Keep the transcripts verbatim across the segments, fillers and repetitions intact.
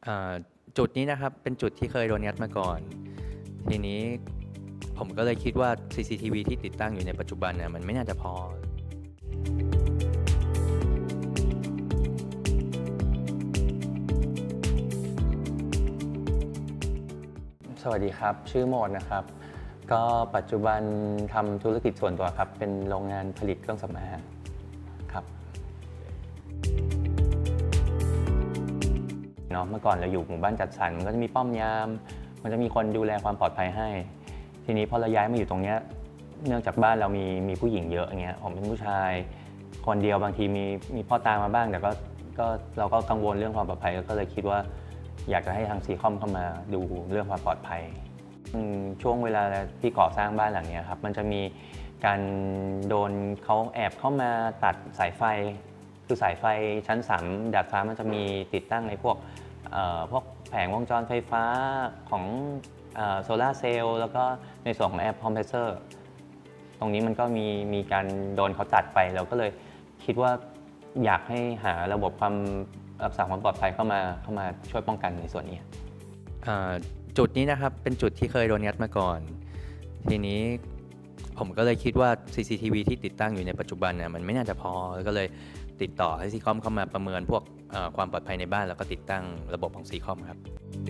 จุดนี้นะครับเป็นจุดที่เคยโดนงัดมาก่อนทีนี้ผมก็เลยคิดว่า ซี ซี ที วี ที่ติดตั้งอยู่ในปัจจุบันเนี่ยมันไม่น่าจะพอสวัสดีครับชื่อโมดนะครับก็ปัจจุบันทำธุรกิจส่วนตัวครับเป็นโรงงานผลิตเครื่องสำอางครับเนาะเมื่อก่อนเราอยู่หมู่บ้านจัดสรรมันก็จะมีป้อมยามมันจะมีคนดูแลความปลอดภัยให้ทีนี้พอเราย้ายมาอยู่ตรงเนี้ยเนื่องจากบ้านเรามีมีผู้หญิงเยอะอย่างเงี้ยผมเป็นผู้ชายคนเดียวบางทีมีมีพ่อตามาบ้างแต่ก็ก็เราก็กังวลเรื่องความปลอดภัยก็เลยคิดว่าอยากจะให้ทางซีคอมเข้ามาดูเรื่องความปลอดภัยช่วงเวลาที่ก่อสร้างบ้านหลังนี้ครับมันจะมีการโดนเขาแอบเข้ามาตัดสายไฟคือสายไฟชั้นสามดาดฟ้ามันจะมีติดตั้งในพวกพวกแผงวงจรไฟฟ้าของโซลาร์เซลล์แล้วก็ในส่วนของแอร์คอมเพรสเซอร์ตรงนี้มันก็มีมีการโดนเขาตัดไปเราก็เลยคิดว่าอยากให้หาระบบความรักษาความปลอดภัยเข้ามาเข้ามาช่วยป้องกันในส่วนนี้จุดนี้นะครับเป็นจุดที่เคยโดนงัดมาก่อนทีนี้ผมก็เลยคิดว่า ซี ซี ที วี ที่ติดตั้งอยู่ในปัจจุบันเนี่ยมันไม่น่าจะพอก็เลยติดต่อให้ซีคอมเข้ามาประเมินพวกความปลอดภัยในบ้านแล้วก็ติดตั้งระบบของซีคอมครับ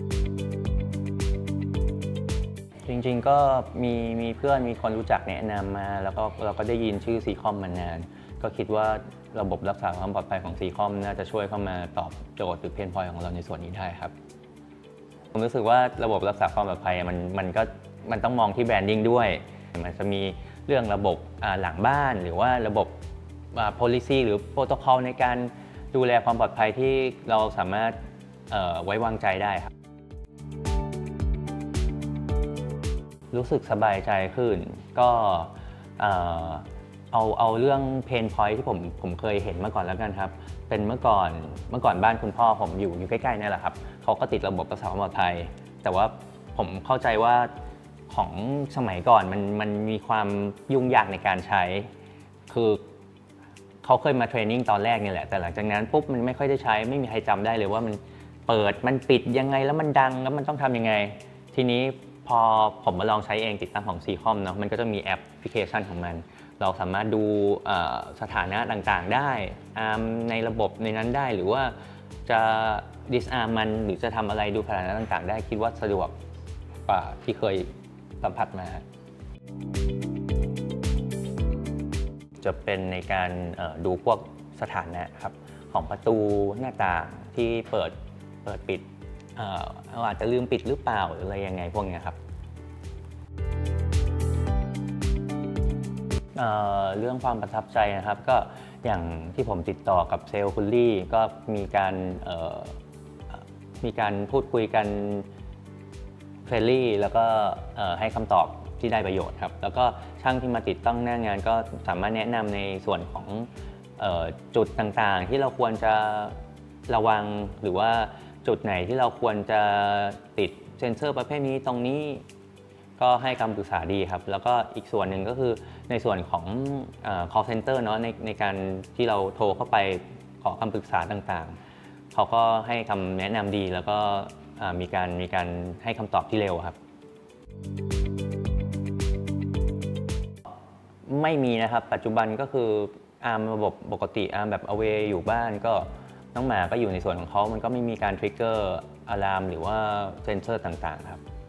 จริงๆก็มีมีเพื่อนมีคนรู้จักแนะนำมาแล้วก็เราก็ได้ยินชื่อซีคอมมานานก็คิดว่าระบบรักษาความปลอดภัยของซีคอมน่าจะช่วยเข้ามาตอบโจทย์หรือเพนพอยต์ของเราในส่วนนี้ได้ครับผมรู้สึกว่าระบบรักษาความปลอดภัยมันมันก็มันต้องมองที่แบรนดิ้งด้วยมันจะมีเรื่องระบบหลังบ้านหรือว่าระบบ policy หรือโปรโตคอลในการดูแลความปลอดภัยที่เราสามารถไว้วางใจได้ครับรู้สึกสบายใจขึ้นก็เอาเอาเรื่องเพนพอยท์ที่ผมผมเคยเห็นมาก่อนแล้วกันครับเป็นเมื่อก่อนเมื่อก่อนบ้านคุณพ่อผมอยู่อยู่ใกล้ๆนี่แหละครับเขาก็ติดระบบรักษาความปลอดภัยแต่ว่าผมเข้าใจว่าของสมัยก่อนมันมันมีความยุ่งยากในการใช้คือเขาเคยมาเทรนนิ่งตอนแรกนี่แหละแต่หลังจากนั้นปุ๊บมันไม่ค่อยได้ใช้ไม่มีใครจำได้เลยว่ามันเปิดมันปิดยังไงแล้วมันดังแล้วมันต้องทำยังไงทีนี้พอผมมาลองใช้เองติดตั้งของซีคอมเนาะมันก็จะมีแอปพลิเคชันของมันเราสามารถดูสถานะต่างๆได้ในระบบในนั้นได้หรือว่าจะดิสอาร์มมันหรือจะทำอะไรดูสถานะต่างๆได้คิดว่าสะดวกกว่าที่เคยสัมผัสมาจะเป็นในการดูพวกสถานะครับของประตูหน้าต่างที่เปิดเปิดปิดเราอาจจะลืมปิดหรือเปล่าหรืออะไรยังไงพวกนี้ครับเ, เรื่องความประทับใจนะครับก็อย่างที่ผมติดต่อกับเซลล์คุณลี่ก็มีการมีการพูดคุยกันเฟรนลี่แล้วก็ให้คำตอบที่ได้ประโยชน์ครับแล้วก็ช่างที่มาติดตั้งหน้างานก็สามารถแนะนำในส่วนของจุดต่างๆที่เราควรจะระวังหรือว่าจุดไหนที่เราควรจะติดเซ็นเซอร์ประเภทนี้ตรงนี้ก็ให้คำปรึกษาดีครับแล้วก็อีกส่วนหนึ่งก็คือในส่วนของ call center เนาะในในการที่เราโทรเข้าไปขอคำปรึกษาต่างๆเขาก็ให้คำแนะนำดีแล้วก็มีการมีการให้คำตอบที่เร็วครับไม่มีนะครับปัจจุบันก็คืออาร์มระบบปกติอาร์มแบบ away อยู่บ้านก็น้องหมาก็อยู่ในส่วนของเขามันก็ไม่มีการทริกเกอร์อะลามหรือว่าเซ็นเซอร์ต่างๆครับ